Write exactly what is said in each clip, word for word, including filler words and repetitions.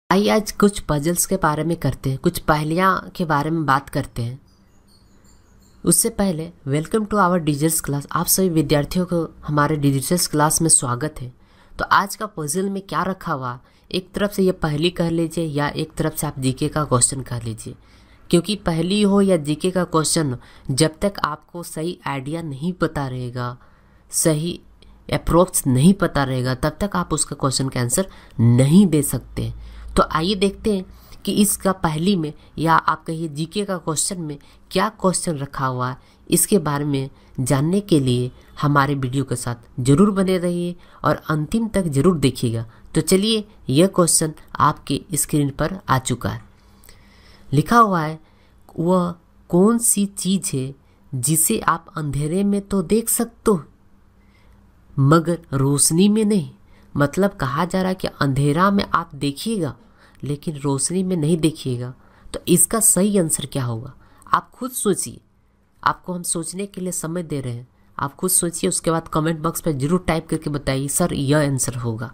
आइए आज कुछ पजल्स के बारे में करते हैं, कुछ पहेलियाँ के बारे में बात करते हैं। उससे पहले welcome to our digitals class. आप सभी विद्यार्थियों को हमारे डिजिटल्स क्लास में स्वागत है। तो आज का पजल में क्या रखा हुआ, एक तरफ से ये पहेली कह लीजिए या एक तरफ से आप जीके का क्वेश्चन कह लीजिए, क्योंकि पहेली हो या जीके का क्वेश्चन हो, जब तक आपको सही आइडिया नहीं पता रहेगा, सही अप्रोच नहीं पता रहेगा, तब तक आप उसका क्वेश्चन का आंसर नहीं दे सकते। तो आइए देखते हैं कि इसका पहेली में या आप कहिए जीके का क्वेश्चन में क्या क्वेश्चन रखा हुआ है। इसके बारे में जानने के लिए हमारे वीडियो के साथ जरूर बने रहिए और अंतिम तक जरूर देखिएगा। तो चलिए, यह क्वेश्चन आपके स्क्रीन पर आ चुका है। लिखा हुआ है, वह कौन सी चीज़ है जिसे आप अंधेरे में तो देख सकते हो मगर रोशनी में नहीं। मतलब कहा जा रहा है कि अंधेरा में आप देखिएगा लेकिन रोशनी में नहीं देखिएगा। तो इसका सही आंसर क्या होगा, आप खुद सोचिए। आपको हम सोचने के लिए समय दे रहे हैं, आप खुद सोचिए। उसके बाद कमेंट बॉक्स पर जरूर टाइप करके बताइए सर यह आंसर होगा।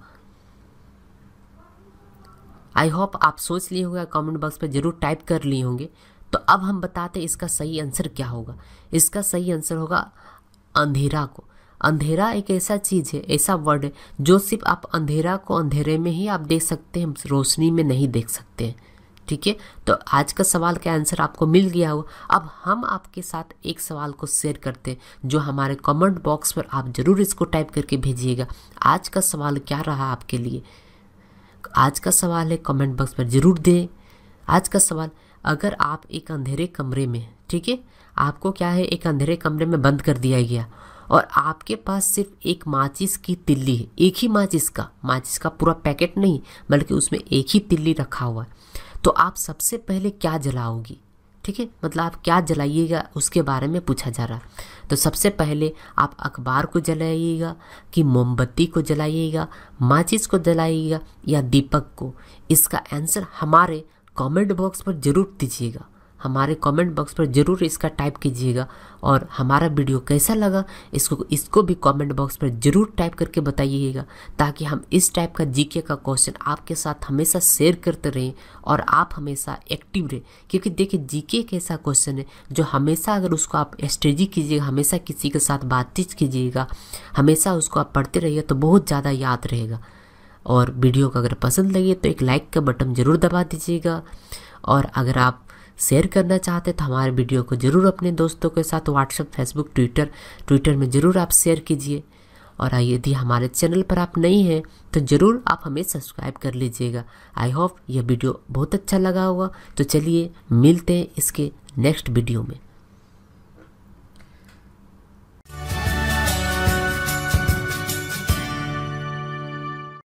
आई होप आप सोच लिए होंगे, कमेंट बॉक्स पर जरूर टाइप कर लिए होंगे। तो अब हम बताते हैं इसका सही आंसर क्या होगा। इसका सही आंसर होगा अंधेरा को। अंधेरा एक ऐसा चीज़ है, ऐसा वर्ड है जो सिर्फ आप अंधेरा को अंधेरे में ही आप देख सकते हैं, रोशनी में नहीं देख सकते हैं। ठीक है, तो आज का सवाल का आंसर आपको मिल गया होगा। अब हम आपके साथ एक सवाल को शेयर करते हैं जो हमारे कमेंट बॉक्स पर आप जरूर इसको टाइप करके भेजिएगा। आज का सवाल क्या रहा आपके लिए, आज का सवाल है, कमेंट बॉक्स पर जरूर दें। आज का सवाल, अगर आप एक अंधेरे कमरे में, ठीक है, आपको क्या है, एक अंधेरे कमरे में बंद कर दिया गया और आपके पास सिर्फ एक माचिस की तिल्ली है, एक ही माचिस का माचिस का पूरा पैकेट नहीं बल्कि उसमें एक ही तिल्ली रखा हुआ है, तो आप सबसे पहले क्या जलाओगी। ठीक है, मतलब आप क्या जलाइएगा उसके बारे में पूछा जा रहा है। तो सबसे पहले आप अखबार को जलाइएगा कि मोमबत्ती को जलाइएगा, माचिस को जलाइएगा या दीपक को। इसका आंसर हमारे कमेंट बॉक्स पर जरूर दीजिएगा, हमारे कमेंट बॉक्स पर जरूर इसका टाइप कीजिएगा। और हमारा वीडियो कैसा लगा इसको इसको भी कमेंट बॉक्स पर जरूर टाइप करके बताइएगा, ताकि हम इस टाइप का जीके का क्वेश्चन आपके साथ हमेशा शेयर करते रहें और आप हमेशा एक्टिव रहें। क्योंकि देखिए, जीके एक ऐसा क्वेश्चन है जो हमेशा अगर उसको आप स्टडी कीजिएगा, हमेशा किसी के साथ बातचीत कीजिएगा, हमेशा उसको आप पढ़ते रहिए तो बहुत ज़्यादा याद रहेगा। और वीडियो को अगर पसंद लगे तो एक लाइक का बटन ज़रूर दबा दीजिएगा। और अगर आप शेयर करना चाहते तो हमारे वीडियो को ज़रूर अपने दोस्तों के साथ व्हाट्सएप, फेसबुक, ट्विटर ट्विटर में ज़रूर आप शेयर कीजिए। और यदि हमारे चैनल पर आप नई हैं तो ज़रूर आप हमें सब्सक्राइब कर लीजिएगा। आई होप यह वीडियो बहुत अच्छा लगा होगा। तो चलिए मिलते हैं इसके नेक्स्ट वीडियो में।